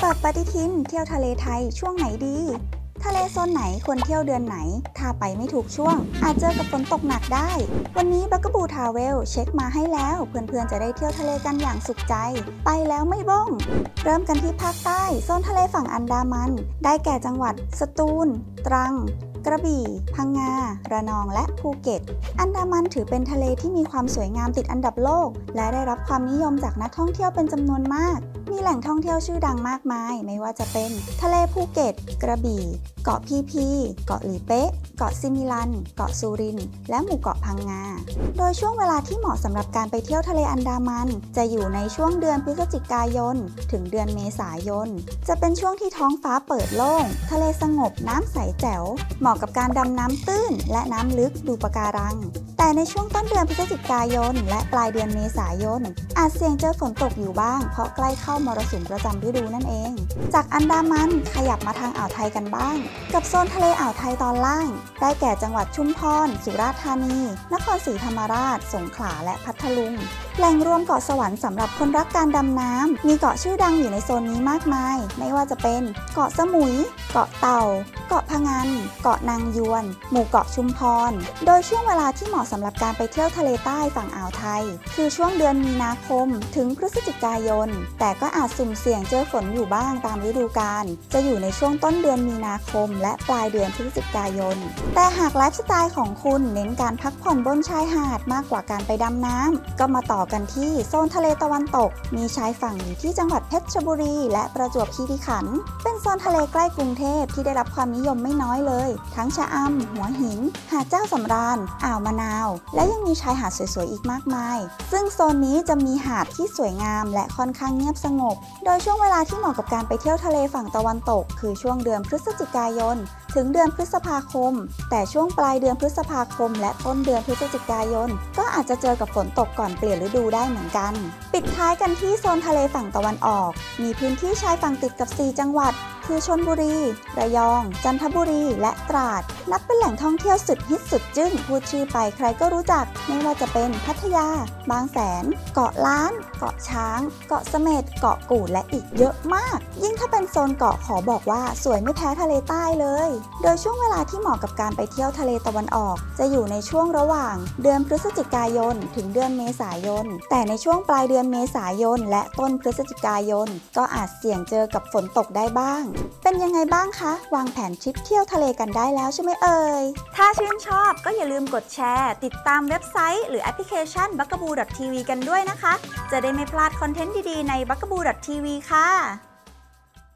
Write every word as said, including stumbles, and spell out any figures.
เปิดปฏิทินเที่ยวทะเลไทยช่วงไหนดีทะเลโซนไหนควรเที่ยวเดือนไหนถ้าไปไม่ถูกช่วงอาจเจอกับฝนตกหนักได้วันนี้บักกะบูทราเวลเช็คมาให้แล้วเพื่อนๆจะได้เที่ยวทะเลกันอย่างสุขใจไปแล้วไม่บ้องเริ่มกันที่ภาคใต้โซนทะเลฝั่งอันดามันได้แก่จังหวัดสตูลตรังกระบี่พังงาระนองและภูเก็ตอันดามันถือเป็นทะเลที่มีความสวยงามติดอันดับโลกและได้รับความนิยมจากนักท่องเที่ยวเป็นจำนวนมากมีแหล่งท่องเที่ยวชื่อดังมากมายไม่ว่าจะเป็นทะเลภูเก็ตกระบี่เกาะพีพีเกาะหลีเป๊ะเกาะซิมิลันเกาะสุรินทร์และหมู่เกาะพังงาโดยช่วงเวลาที่เหมาะสำหรับการไปเที่ยวทะเลอันดามันจะอยู่ในช่วงเดือนพฤศจิกายนถึงเดือนเมษายนจะเป็นช่วงที่ท้องฟ้าเปิดโล่งทะเลสงบน้ำใสแจ๋วเหมาะกับการดำน้ำตื้นและน้ำลึกดูปะการังแต่ในช่วงต้นเดือนพฤศจิกายนและปลายเดือนเมษายนอาจเสี่ยงเจอฝนตกอยู่บ้างเพราะใกล้เข้ามรสุมประจำฤดูนั่นเองจากอันดามันขยับมาทางอ่าวไทยกันบ้างกับโซนทะเลอ่าวไทยตอนล่างได้แก่จังหวัดชุมพรสุราษฎร์ธานีนครศรีธรรมราชสงขลาและพัทลุงแหล่งรวมเกาะสวรรค์สำหรับคนรักการดำน้ำมีเกาะชื่อดังอยู่ในโซนนี้มากมายไม่ว่าจะเป็นเกาะสมุยเกาะเต่าเกาะพะงันเกาะนางยวนหมู่เกาะชุมพรโดยช่วงเวลาที่เหมาะสำหรับการไปเที่ยวทะเลใต้ฝั่งอ่าวไทยคือช่วงเดือนมีนาคมถึงพฤศจิกายนแต่ก็อาจสุ่มเสี่ยงเจอฝนอยู่บ้างตามฤดูกาลจะอยู่ในช่วงต้นเดือนมีนาคมและปลายเดือนพฤศจิกายนแต่หากไลฟ์สไตล์ของคุณเน้นการพักผ่อนบนชายหาดมากกว่าการไปดำน้ำก็มาต่อกันที่โซนทะเลตะวันตกมีชายฝั่งอยู่ที่จังหวัดเพชรบุรีและประจวบคีรีขันธ์เป็นโซนทะเลใกล้กรุงเทพที่ได้รับความนิยมไม่น้อยเลยทั้งชะอำหัวหินหาดเจ้าสำราญอ่าวมะนาวและยังมีชายหาดสวยๆอีกมากมายซึ่งโซนนี้จะมีหาดที่สวยงามและค่อนข้างเงียบสงบโดยช่วงเวลาที่เหมาะกับการไปเที่ยวทะเลฝั่งตะวันตกคือช่วงเดือนพฤศจิกายนถึงเดือนพฤษภาคมแต่ช่วงปลายเดือนพฤษภาคมและต้นเดือนพฤศจิกายนก็อาจจะเจอกับฝนตกก่อนเปลี่ยนฤดูได้เหมือนกันปิดท้ายกันที่โซนทะเลฝั่งตะวันออกมีพื้นที่ชายฝั่งติดกับสี่จังหวัดคือชลบุรีระยองจันทบุรีและตราดนับเป็นแหล่งท่องเที่ยวสุดฮิตสุดจึ้งพูดชื่อไปใครก็รู้จักไม่ว่าจะเป็นพัทยาบางแสนเกาะล้านเกาะช้างเกาะเสม็ดเกาะกูดและอีกเยอะมากยิ่งถ้าเป็นโซนเกาะขอบอกว่าสวยไม่แพ้ทะเลใต้เลยโดยช่วงเวลาที่เหมาะกับการไปเที่ยวทะเลตะวันออกจะอยู่ในช่วงระหว่างเดือนพฤศจิกายนถึงเดือนเมษายนแต่ในช่วงปลายเดือนเมษายนและต้นพฤศจิกายนก็อาจเสี่ยงเจอกับฝนตกได้บ้างเป็นยังไงบ้างคะวางแผนทริปเที่ยวทะเลกันได้แล้วใช่ไหมเอ่ยถ้าชื่นชอบก็อย่าลืมกดแชร์ติดตามเว็บไซต์หรือแอปพลิเคชัน บักกะบู ดอท ที วี กันด้วยนะคะจะได้ไม่พลาดคอนเทนต์ดีๆใน บักกะบู ดอท ที วี ค่ะ